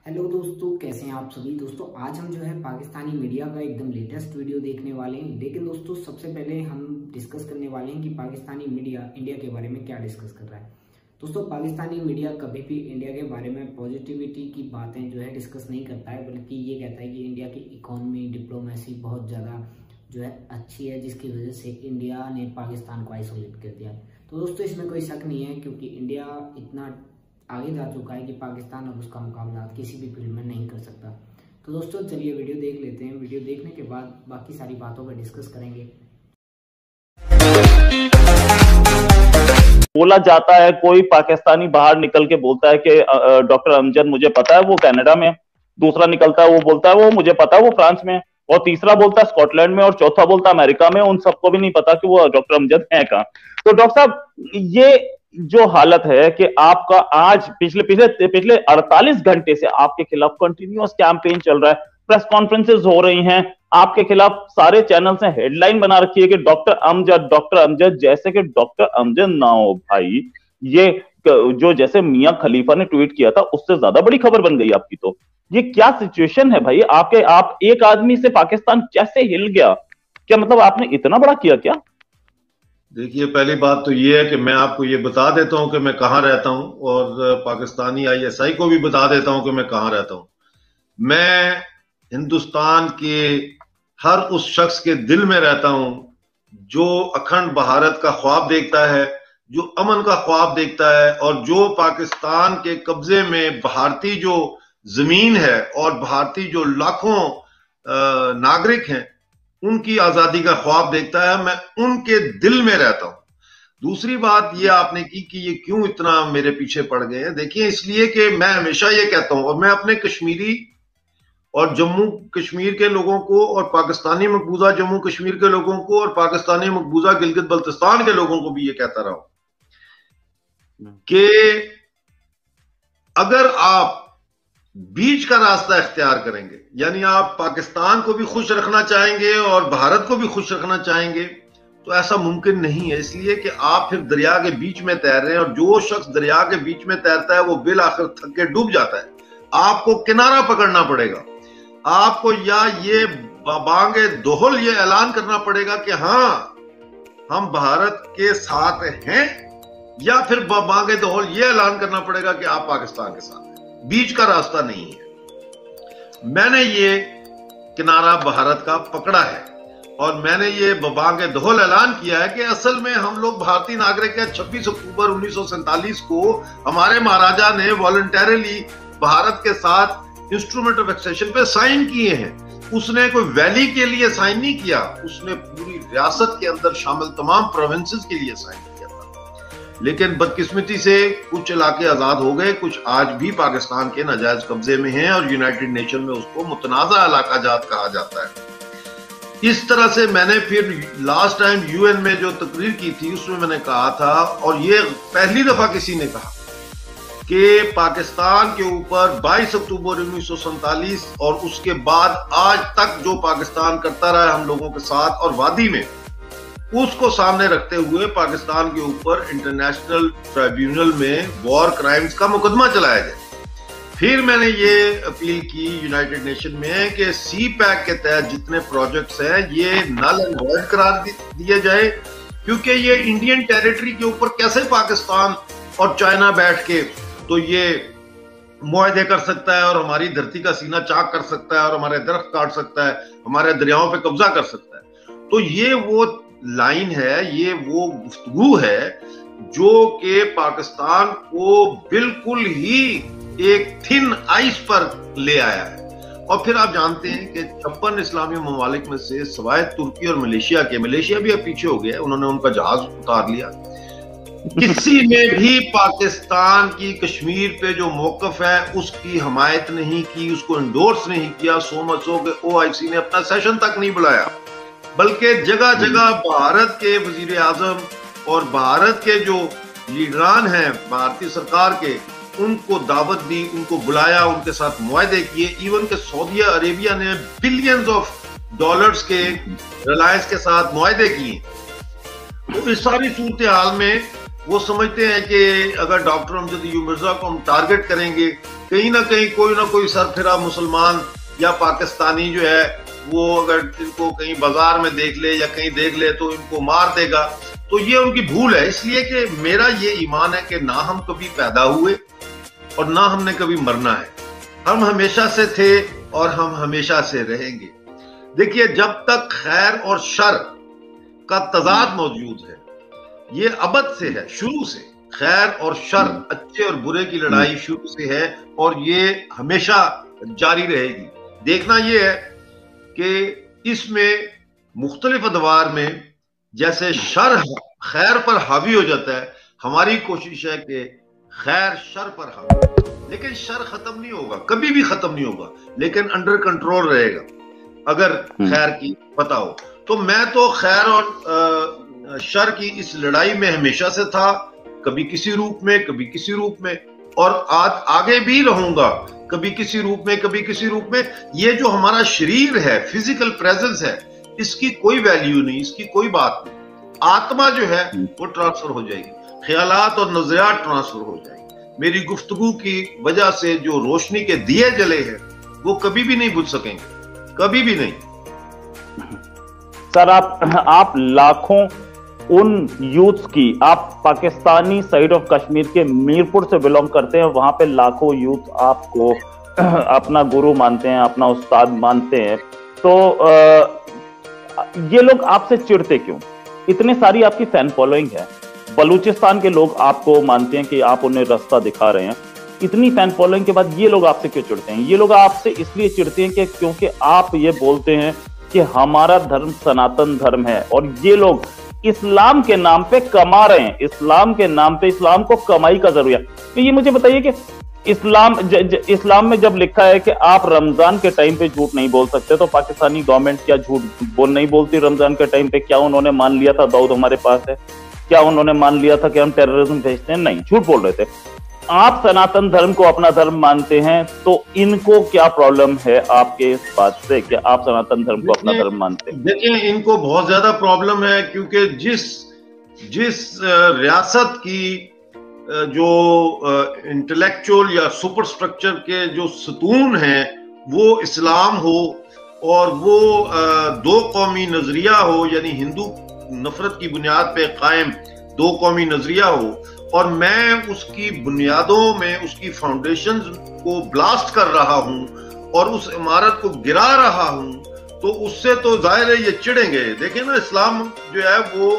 Hello दोस्तों, कैसे हैं आप सभी। दोस्तों आज हम जो है पाकिस्तानी मीडिया का एकदम लेटेस्ट वीडियो देखने वाले हैं। लेकिन दोस्तों सबसे पहले हम डिस्कस करने वाले हैं कि पाकिस्तानी मीडिया इंडिया के बारे में क्या डिस्कस कर रहा है। दोस्तों पाकिस्तानी मीडिया कभी भी इंडिया के बारे में पॉजिटिविटी की बातें जो है डिस्कस नहीं करता है, बल्कि ये कहता है कि इंडिया की इकोनॉमी डिप्लोमेसी बहुत ज़्यादा जो है अच्छी है, जिसकी वजह से इंडिया ने पाकिस्तान को आइसोलेट कर दिया। तो दोस्तों इसमें कोई शक नहीं है, क्योंकि इंडिया इतना आगे जा चुका है कि पाकिस्तान अब उसका मुकाबला किसी भी फील्ड में नहीं कर सकता। तो दोस्तों चलिए वीडियो देख लेते हैं। वीडियो देखने के बाद बाकी सारी बातों पर डिस्कस करेंगे। बोला जाता है, कोई पाकिस्तानी बाहर निकल के बोलता है कि डॉक्टर अमजद मुझे पता है वो कनाडा में, दूसरा निकलता है वो बोलता है वो मुझे पता है वो फ्रांस में, और तीसरा बोलता है स्कॉटलैंड में, और चौथा बोलता है अमेरिका में। उन सबको भी नहीं पता कि वो डॉक्टर अमजद है कहाँ। तो डॉक्टर साहब, ये जो हालत है कि आपका आज पिछले 48 घंटे से आपके खिलाफ कंटिन्यूअस कैंपेन चल रहा है, प्रेस कॉन्फ्रेंसेस हो रही हैं, आपके खिलाफ सारे चैनल से हेडलाइन बना रखी है कि डॉक्टर अमजद, जैसे कि डॉक्टर अमजद ना हो भाई। ये जो जैसे मियां खलीफा ने ट्वीट किया था उससे ज्यादा बड़ी खबर बन गई आपकी। तो ये क्या सिचुएशन है भाई आप एक आदमी से पाकिस्तान कैसे हिल गया? क्या मतलब आपने इतना बड़ा किया क्या? देखिए, पहली बात तो ये है कि मैं आपको ये बता देता हूं कि मैं कहां रहता हूं, और पाकिस्तानी आईएसआई को भी बता देता हूं कि मैं कहां रहता हूं। मैं हिंदुस्तान के हर उस शख्स के दिल में रहता हूं जो अखंड भारत का ख्वाब देखता है, जो अमन का ख्वाब देखता है, और जो पाकिस्तान के कब्जे में भारतीय जो जमीन है और भारतीय जो लाखों नागरिक हैं उनकी आजादी का ख्वाब देखता है। मैं उनके दिल में रहता हूं। दूसरी बात ये आपने की कि ये क्यों इतना मेरे पीछे पड़ गए हैं। देखिए, इसलिए कि मैं हमेशा ये कहता हूं, और मैं अपने कश्मीरी और जम्मू कश्मीर के लोगों को, और पाकिस्तानी मकबूजा जम्मू कश्मीर के लोगों को, और पाकिस्तानी मकबूजा गिलगित बल्तिस्तान के लोगों को भी ये कहता रहा हूं कि अगर आप बीच का रास्ता इख्तियार करेंगे, यानी आप पाकिस्तान को भी खुश रखना चाहेंगे और भारत को भी खुश रखना चाहेंगे, तो ऐसा मुमकिन नहीं है। इसलिए कि आप फिर दरिया के बीच में तैर रहे हैं, और जो शख्स दरिया के बीच में तैरता है वो बिल आखिर थक के डूब जाता है। आपको किनारा पकड़ना पड़ेगा। आपको या ये बांगे दोहल ये ऐलान करना पड़ेगा कि हाँ हम भारत के साथ हैं, या फिर बांगे दोहल ये ऐलान करना पड़ेगा कि आप पाकिस्तान के साथ हैं। बीच का रास्ता नहीं है। मैंने ये किनारा भारत का पकड़ा है, और मैंने ये बबांगे दोहल ऐलान किया है कि असल में हम लोग भारतीय नागरिक हैं। 26 अक्टूबर 1947 को हमारे महाराजा ने वॉलंटरीली भारत के साथ इंस्ट्रूमेंट ऑफ एक्सेशन पे साइन किए हैं। उसने कोई वैली के लिए साइन नहीं किया, उसने पूरी रियासत के अंदर शामिल तमाम प्रोविंसेस के लिए साइन किया था। लेकिन बदकिस्मती से कुछ इलाके आजाद हो गए, कुछ आज भी पाकिस्तान के नाजायज कब्जे में हैं, और यूनाइटेड नेशन में उसको मुतनाज़ा इलाका जात कहा जाता है। इस तरह से मैंने फिर लास्ट टाइम यूएन में जो तकरीर की थी उसमें मैंने कहा था, और ये पहली दफा किसी ने कहा कि पाकिस्तान के ऊपर 22 अक्टूबर 1947 और उसके बाद आज तक जो पाकिस्तान करता रहा है हम लोगों के साथ और वादी में, उसको सामने रखते हुए पाकिस्तान के ऊपर इंटरनेशनल ट्राइब्यूनल में वॉर क्राइम्स का मुकदमा चलाया जाए। फिर मैंने ये अपील की यूनाइटेड नेशन में कि सी पैक के तहत जितने प्रोजेक्ट्स हैं ये नल एंड वॉइड करार दिए जाए, क्योंकि ये इंडियन टेरिटरी के ऊपर कैसे पाकिस्तान और चाइना बैठ के तो ये मुआहदे कर सकता है, और हमारी धरती का सीना चाक कर सकता है, और हमारे दरख्त काट सकता है, हमारे दरियाओं पे कब्जा कर सकता है। तो ये वो लाइन है, ये वो गुफ्तगू है जो कि पाकिस्तान को बिल्कुल ही एक थिन आइस पर ले आया है। और फिर आप जानते हैं कि 56 इस्लामी ममालिक में से सवाए तुर्की और मलेशिया के, मलेशिया भी अब पीछे हो गया है, उन्होंने उनका जहाज उतार लिया, किसी ने भी पाकिस्तान की कश्मीर पे जो मौकफ है उसकी हमायत नहीं की, उसको इंडोर्स नहीं किया। सो मच सो कि ओआईसी ने अपना सेशन तक नहीं बुलाया, बल्कि जगह जगह भारत के वजीर आजम और भारत के जो लीडरान हैं भारतीय सरकार के, उनको दावत दी, उनको बुलाया, उनके साथ मुआहदे किए। इवन के सऊदी अरेबिया ने बिलियंस ऑफ डॉलर्स के रिलायंस के साथ मुआहदे किए। तो इस सारी सूरत हाल में वो समझते हैं कि अगर डॉक्टर अमजद अय्यूब मिर्जा को हम टारगेट करेंगे, कहीं ना कहीं कोई ना कोई सरफिरा मुसलमान या पाकिस्तानी जो है वो अगर इनको कहीं बाजार में देख ले या कहीं देख ले तो इनको मार देगा। तो ये उनकी भूल है। इसलिए कि मेरा ये ईमान है कि ना हम कभी पैदा हुए और ना हमने कभी मरना है। हम हमेशा से थे और हम हमेशा से रहेंगे। देखिए, जब तक खैर और शर का तजाद मौजूद है, ये अबद से है, शुरू से खैर और शर, अच्छे और बुरे की लड़ाई शुरू से है और ये हमेशा जारी रहेगी। देखना ये है कि इसमें मुख्तलिफ अदवार में जैसे शर खैर पर हावी हो जाता है, हमारी कोशिश है कि खैर शर पर हावी, लेकिन शर खत्म नहीं होगा, कभी भी खत्म नहीं होगा, लेकिन अंडर कंट्रोल रहेगा अगर खैर की पता हो। तो मैं तो खैर और शर की इस लड़ाई में हमेशा से था, कभी किसी रूप में, कभी किसी रूप में, और आज आगे भी रहूंगा, कभी किसी रूप में, कभी किसी रूप में। ये जो हमारा शरीर है, फिजिकल प्रेजेंस है, इसकी कोई वैल्यू नहीं, इसकी कोई बात नहीं। आत्मा जो है वो ट्रांसफर हो जाएगी, ख्यालात और नजरियात ट्रांसफर हो जाएंगे। मेरी गुफ्तगू की वजह से जो रोशनी के दिए जले हैं वो कभी भी नहीं बुझ सकेंगे, कभी भी नहीं। सर, आप लाखों उन यूथ्स की, आप पाकिस्तानी साइड ऑफ कश्मीर के मीरपुर से बिलोंग करते हैं, वहां पे लाखों यूथ आपको अपना गुरु मानते हैं, अपना उस्ताद मानते हैं। तो ये लोग आपसे चिढ़ते क्यों? इतनी सारी आपकी फैन फॉलोइंग है, बलूचिस्तान के लोग आपको मानते हैं कि आप उन्हें रास्ता दिखा रहे हैं। इतनी फैन फॉलोइंग के बाद ये लोग आपसे क्यों चिढ़ते हैं? ये लोग आपसे इसलिए चिढ़ते हैं कि क्योंकि आप ये बोलते हैं कि हमारा धर्म सनातन धर्म है, और ये लोग इस्लाम के नाम पे कमा रहे हैं, इस्लाम के नाम पे इस्लाम को कमाई का जरूरी है। तो ये मुझे बताइए कि इस्लाम में जब लिखा है कि आप रमजान के टाइम पे झूठ नहीं बोल सकते, तो पाकिस्तानी गवर्नमेंट क्या झूठ नहीं बोलती रमजान के टाइम पे? क्या उन्होंने मान लिया था दाऊद हमारे पास है? क्या उन्होंने मान लिया था कि हम टेररिज्म भेजते हैं? नहीं, झूठ बोल रहे थे। आप सनातन धर्म को अपना धर्म मानते हैं, तो इनको क्या प्रॉब्लम है आपके इस बात से कि आप सनातन धर्म को अपना धर्म मानते हैं? देखिए, इनको बहुत ज्यादा प्रॉब्लम है, क्योंकि जिस रियासत की जो इंटेलेक्चुअल या सुपर स्ट्रक्चर के जो सतून हैं वो इस्लाम हो, और वो दो कौमी नजरिया हो, यानी हिंदू नफरत की बुनियाद पे कायम दो कौमी नजरिया हो, और मैं उसकी बुनियादों में उसकी फाउंडेशंस को ब्लास्ट कर रहा हूं और उस इमारत को गिरा रहा हूं, तो उससे तो जाहिर है ये चिढ़ेंगे। देखिए ना, इस्लाम जो है वो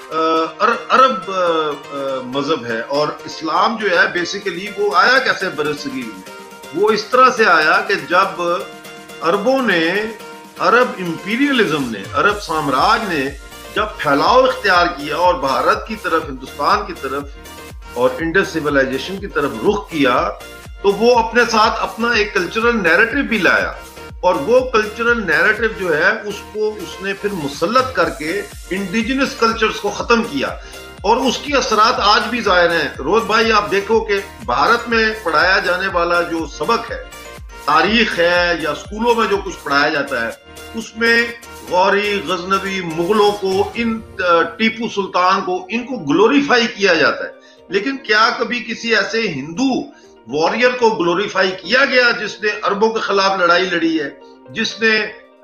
अरब मजहब है, और इस्लाम जो है बेसिकली वो आया कैसे बरसगीर में? वो इस तरह से आया कि जब अरबों ने, अरब इंपीरियलिज्म ने, अरब साम्राज्य ने जब फैलाव इख्तियार किया और भारत की तरफ, हिंदुस्तान की तरफ और इंडस सिविलाइजेशन की तरफ रुख किया, तो वो अपने साथ अपना एक कल्चरल नैरेटिव भी लाया, और वो कल्चरल नैरेटिव जो है उसको उसने फिर मुसल्लत करके इंडिजिनस कल्चर्स को खत्म किया, और उसकी असरात आज भी जाहिर हैं। रोज भाई, आप देखो कि भारत में पढ़ाया जाने वाला जो सबक है, तारीख है या स्कूलों में जो कुछ पढ़ाया जाता है, उसमें गौरी, गजनवी, मुगलों को, इन टीपू सुल्तान को, इनको ग्लोरीफाई किया जाता है। लेकिन क्या कभी किसी ऐसे हिंदू वॉरियर को ग्लोरीफाई किया गया जिसने अरबों के खिलाफ लड़ाई लड़ी है, जिसने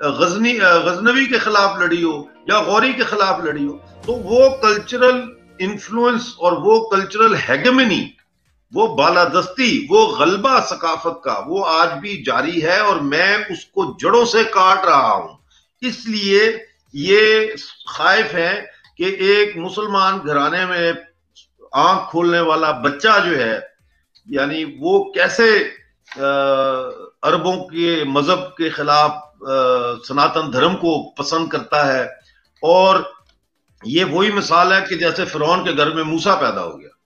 गजनवी के खिलाफ लड़ी हो या गौरी के खिलाफ लड़ी हो? तो वो कल्चरल इन्फ्लुएंस और वो कल्चरल हेगेमनी, वो बालादस्ती, वो गलबा सकाफत का, वो आज भी जारी है, और मैं उसको जड़ों से काट रहा हूं। इसलिए ये खाइफ है कि एक मुसलमान घराने में आंख खोलने वाला बच्चा जो है, यानी वो कैसे अरबों के मजहब के खिलाफ सनातन धर्म को पसंद करता है। और ये वही मिसाल है कि जैसे फिरौन के घर में मूसा पैदा हो गया।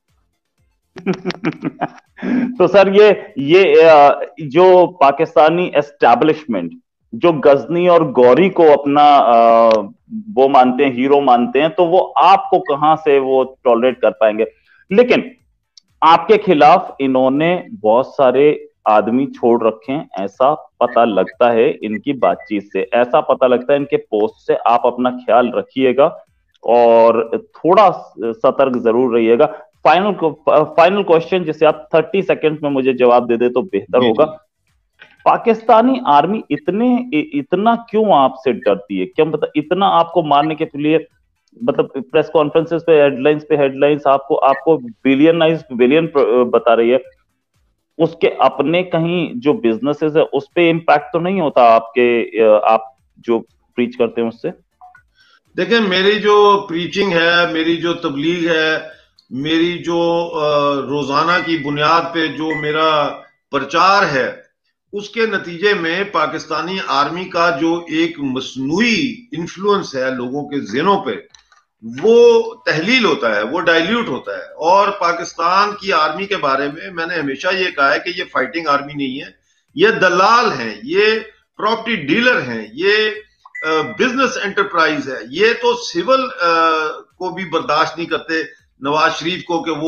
तो सर, ये जो पाकिस्तानी एस्टैब्लिशमेंट जो गजनी और गौरी को अपना वो मानते हैं, हीरो मानते हैं, तो वो आपको कहां से वो टॉलरेट कर पाएंगे? लेकिन आपके खिलाफ इन्होंने बहुत सारे आदमी छोड़ रखे हैं, ऐसा पता लगता है इनकी बातचीत से, ऐसा पता लगता है इनके पोस्ट से। आप अपना ख्याल रखिएगा, और थोड़ा सतर्क जरूर रहिएगा। फाइनल क्वेश्चन जिसे आप 30 सेकंड में मुझे जवाब दे दे तो बेहतर होगा। पाकिस्तानी आर्मी इतना क्यों आपसे डरती है? क्या मतलब इतना आपको मारने के लिए, मतलब प्रेस कॉन्फ्रेंसेस पे हेडलाइंस आपको बिलियन बता रही है, उसके अपने कहीं जो बिजनेसेस है उस पे इम्पैक्ट तो नहीं होता आप जो प्रीच करते हैं उससे? देखिए, मेरी जो प्रीचिंग है, मेरी जो तबलीग है, मेरी जो रोजाना की बुनियाद पे जो मेरा प्रचार है, उसके नतीजे में पाकिस्तानी आर्मी का जो एक मसनूई इन्फ्लुएंस है लोगों के ज़हनों पे, वो तहलील होता है, वो डाइल्यूट होता है। और पाकिस्तान की आर्मी के बारे में मैंने हमेशा ये कहा है कि ये फाइटिंग आर्मी नहीं है, ये दलाल हैं, ये प्रॉपर्टी डीलर हैं, ये बिजनेस एंटरप्राइज है। ये तो सिविल को भी बर्दाश्त नहीं करते नवाज शरीफ को कि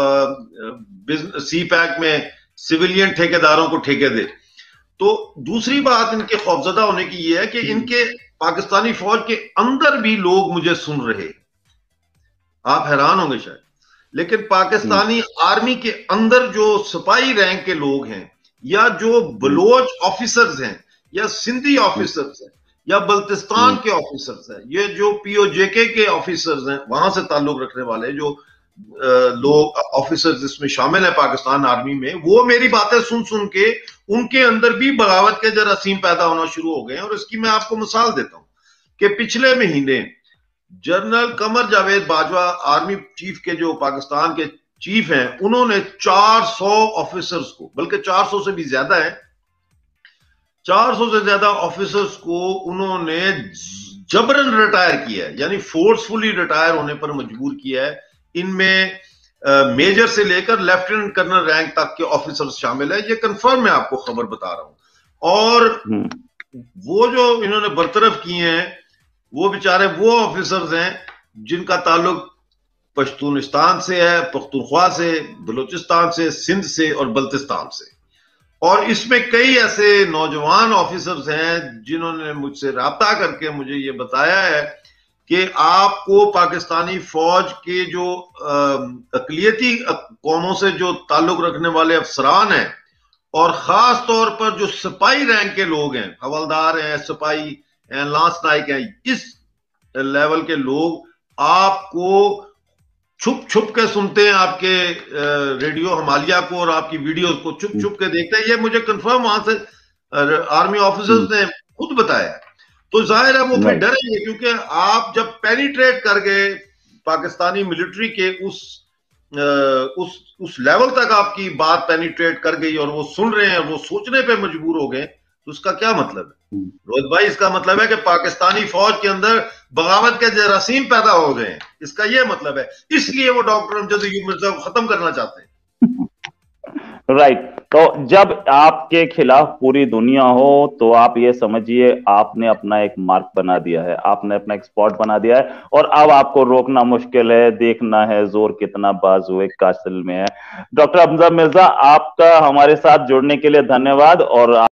वो सी पैक में सिविलियन ठेकेदारों को ठेके दे। तो दूसरी बात इनके खौफजदा होने की ये है कि इनके पाकिस्तानी फौज के अंदर भी लोग मुझे सुन रहे, आप हैरान होंगे शायद, लेकिन पाकिस्तानी आर्मी के अंदर जो सिपाही रैंक के लोग हैं, या जो बलोच ऑफिसर्स हैं, या सिंधी ऑफिसर्स हैं, या बल्तिस्तान के ऑफिसर्स हैं, ये जो पीओजेके के ऑफिसर्स हैं, वहां से ताल्लुक रखने वाले जो लोग ऑफिसर्स इसमें शामिल है पाकिस्तान आर्मी में, वो मेरी बातें सुन सुन के उनके अंदर भी बगावत के जरासीम पैदा होना शुरू हो गए हैं। और इसकी मैं आपको मिसाल देता हूं कि पिछले महीने general Qamar Javed Bajwa, army chief के जो पाकिस्तान के चीफ हैं, उन्होंने 400 ऑफिसर्स को, बल्कि 400 से भी ज्यादा है, 400 से ज्यादा ऑफिसर्स को उन्होंने जबरन रिटायर किया है, यानी फोर्सफुली रिटायर होने पर मजबूर किया है। इनमें मेजर से लेकर लेफ्टिनेंट कर्नल रैंक तक के ऑफिसर्स शामिल है। ये कंफर्म मैं आपको खबर बता रहा हूं। और वो जो इन्होंने बरतरफ किए हैं, वो बेचारे वो ऑफिसर्स हैं जिनका ताल्लुक पश्तूनिस्तान से है, पख्तूनख्वा से, बलूचिस्तान से, सिंध से और बल्तिस्तान से। और इसमें कई ऐसे नौजवान ऑफिसर्स हैं जिन्होंने मुझसे राब्ता करके मुझे ये बताया है कि आपको पाकिस्तानी फौज के जो अकलियती कौमों से जो ताल्लुक रखने वाले अफसरान हैं, और खास तौर पर जो सिपाही रैंक के लोग हैं, हवलदार हैं, सिपाही हैं, लांस नाइक हैं, इस लेवल के लोग आपको छुप छुप के सुनते हैं, आपके रेडियो हिमालय को और आपकी वीडियोस को छुप छुप के देखते हैं। ये मुझे कंफर्म वहां से आर्मी ऑफिसर्स ने खुद बताया। तो जाहिर है वो फिर डरेंगे, क्योंकि आप जब पेनिट्रेट कर गए पाकिस्तानी मिलिट्री के उस लेवल तक आपकी बात पेनिट्रेट कर गई और वो सुन रहे हैं, वो सोचने पे मजबूर हो गए, तो उसका क्या मतलब है रोहित भाई? इसका मतलब है कि पाकिस्तानी फौज के अंदर बगावत के जरासीम पैदा हो गए हैं, इसका यह मतलब है। इसलिए वो डॉक्टर अमजद अयूब मिर्जा को खत्म करना चाहते हैं। राइट। तो जब आपके खिलाफ पूरी दुनिया हो तो आप ये समझिए आपने अपना एक मार्क बना दिया है, आपने अपना एक स्पॉट बना दिया है, और अब आपको रोकना मुश्किल है। देखना है जोर कितना बाजुए कातिल में है। डॉक्टर अमजद मिर्जा, आपका हमारे साथ जुड़ने के लिए धन्यवाद। और